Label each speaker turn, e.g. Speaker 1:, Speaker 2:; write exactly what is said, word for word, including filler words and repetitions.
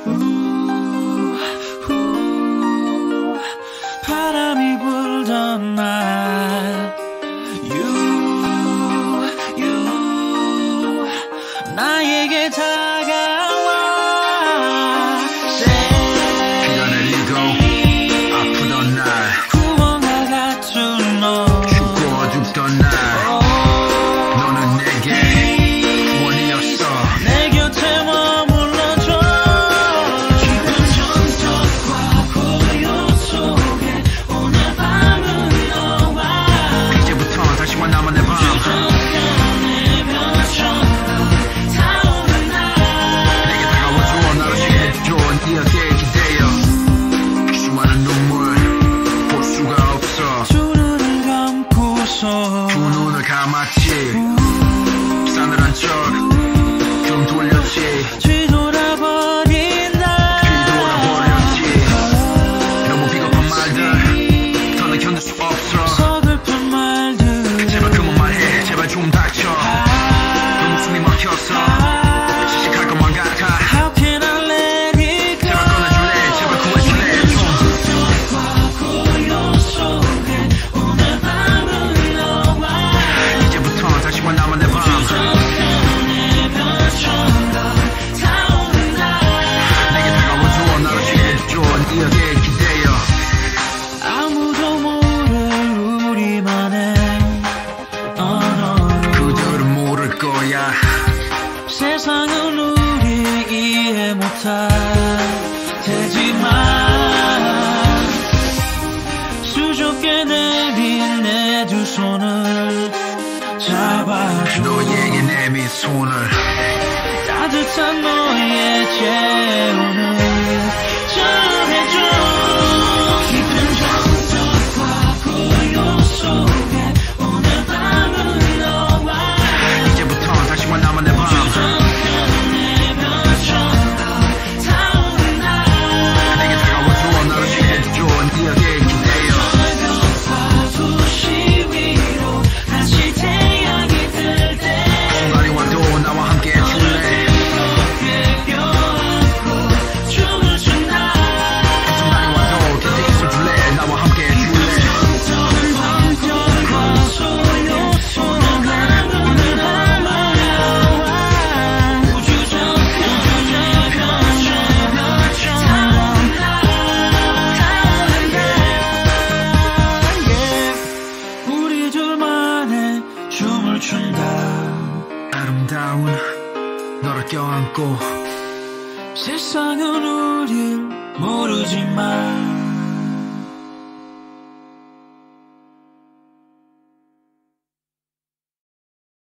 Speaker 1: 우, 우, 바람이 불던 날 You, you 나에게 다가와
Speaker 2: 비가 내리고 아프던 날
Speaker 1: 구원과 같은 너
Speaker 2: 죽고 어둡던 날 너는 내게 구원이었어
Speaker 1: 내 곁에 머물러줘 깊은 정적과 고요 속에 오늘 밤은 너와
Speaker 2: 이제부터 다시 만나면 내 밤
Speaker 1: 내 별처럼 타오른 날
Speaker 2: 내게 다가와줘 나를 지켜줘 이야기에 기대어 수많은 눈물 볼 수가 없어
Speaker 1: 두 눈을 감고서
Speaker 2: 두 눈을 감았지 싸늘한 척 좀 돌렸지
Speaker 1: 뒤돌아버린 날
Speaker 2: 뒤돌아버렸지 너무 비겁한 말들 더는 견딜 수 없어
Speaker 1: 서글픈 말들
Speaker 2: 제발 그만 말해 제발 좀 닥쳐 너무 숨이 막혔어 시식할 것만 같아
Speaker 1: How can I let it go
Speaker 2: 제발 꺼내줄래 제발 구해줄래 좀
Speaker 1: 고요 속에 오늘 밤은 너와
Speaker 2: 이제부터 다시 만나면 내 밤
Speaker 1: 내 별처럼 타오른 날
Speaker 2: 내게 다가와줘 나를 지켜줘 이야기에 기대어
Speaker 1: 아무도 모를 우리만의 언어로
Speaker 2: 그들은 모를 거야
Speaker 1: 세상은 우리 이해 못할 테지만 수줍게 내린 내 두 손을 잡아줘
Speaker 2: 너에게 내민 손을
Speaker 1: 따뜻한 너의 재혼을 전해줘 깊은 정적과 고요 속에 오늘 밤은 너와
Speaker 2: 이제부터 다시 만나면 내 밤
Speaker 1: 내 별처럼 타오른 날
Speaker 2: 내게 다가와줘 나를 지켜줘 이야기에 기대어
Speaker 1: 도시 위로 다시 태양이 뜰 때
Speaker 2: 순간이 와도 나와 함께 해줄래
Speaker 1: 껴안고 춤을 춘다
Speaker 2: 순간이 와도 곁에 있어줄래 나와 함께 해줄래
Speaker 1: 완전과 소요 소는 오늘 밤은 너와 우주적 우주적 별처럼 타오른 날 우리 둘만의 춤을 춘다
Speaker 2: 아름다운 너를 껴안고
Speaker 1: 세상은 우릴 모르지만